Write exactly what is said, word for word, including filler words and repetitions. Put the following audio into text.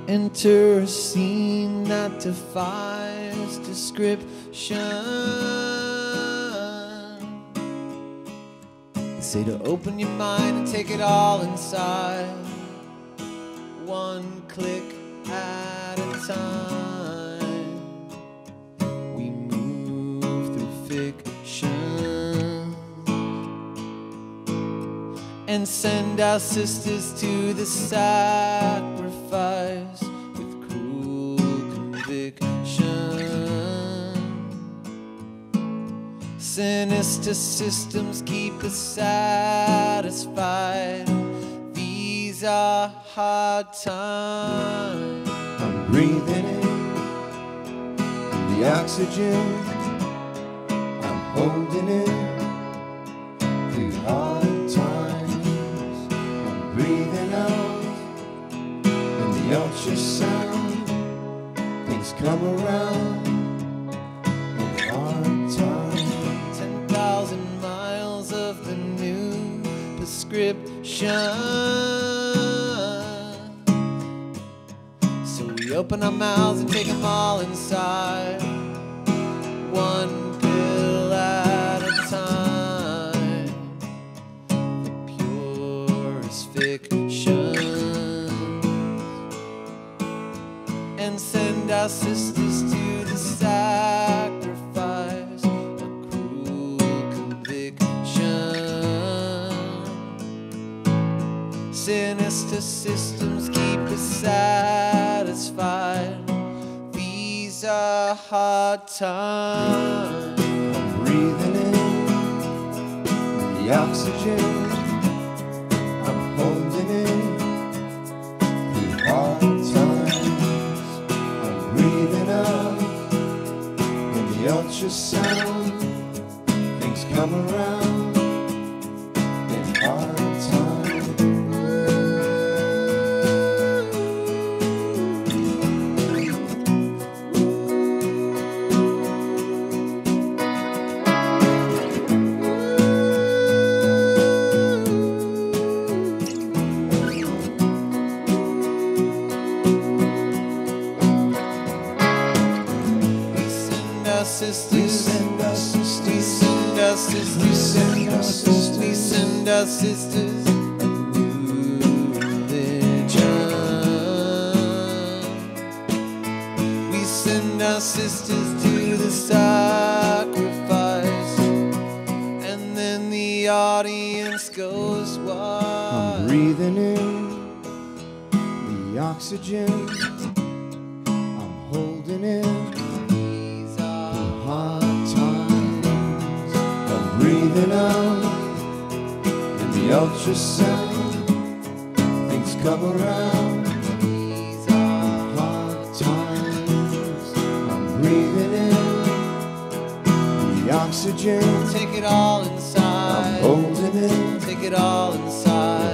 Enter a scene that defies description. They say to open your mind and take it all inside, one click at a time. We move through fiction and send our sisters to the sacrifice with cruel conviction. Sinister systems keep us satisfied. These are hard times. I'm breathing in the oxygen. I'm holding it through hard times. I'm breathing out in the ultrasound. Things come around in hard times. Ten thousand miles of the new prescription. So we open our mouths and take them all inside, one pill at a time. The purest fiction, and send our sisters to the sacrifice, a cruel conviction. Sinister systems keep us satisfied. These are hard times. I'm breathing in the oxygen. I'm holding it through hard times. I'm breathing out in the ultrasound. Things come around in hard times. Sisters, we send our sisters, we send our sisters, we send our sisters, we send our sisters a new religion. We send our sisters to the sacrifice, and then the audience goes wild. I'm breathing in the oxygen. I'm holding it. Breathing out in the ultrasound. Things come around. These are hard times. I'm breathing in the oxygen. Take it all inside. I'm holding it. Take it all inside.